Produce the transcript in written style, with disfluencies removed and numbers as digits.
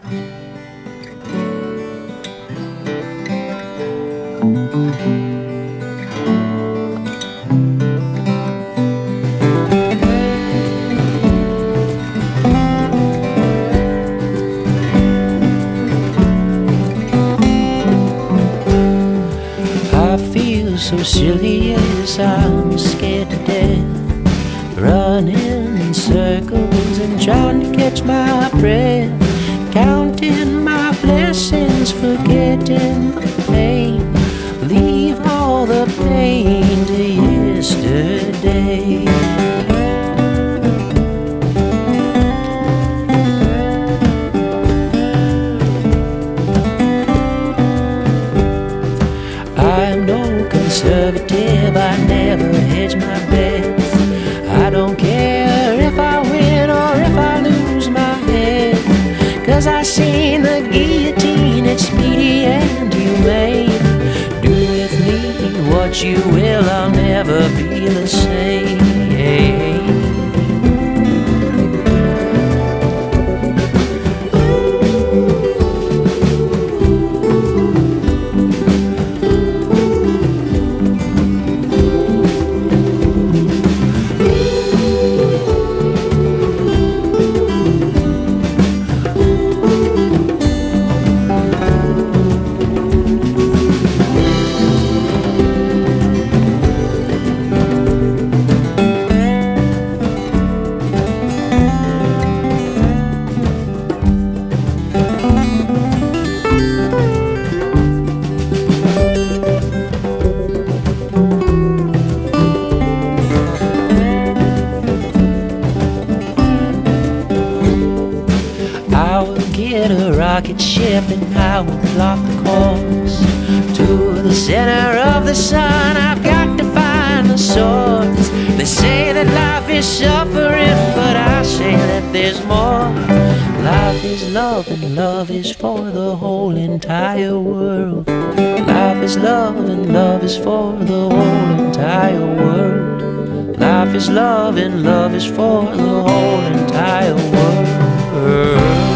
So silly, yes, I'm scared to death, running in circles and trying to catch my breath, counting my blessings, forgetting the pain, leave all the pain to yesterday. I'm no conservative, I never hedge my bets. I don't care if I win or if I lose my head, 'cause I seen the guillotine, it's speedy and humane. Do with me what you will, I'll never be the same. I will get a rocket ship and I will plot the course to the center of the sun. I've got to find the source. They say that life is suffering, but I say that there's more. Life is love and love is for the whole entire world. Life is love and love is for the whole entire world. Life is love and love is for the whole entire world.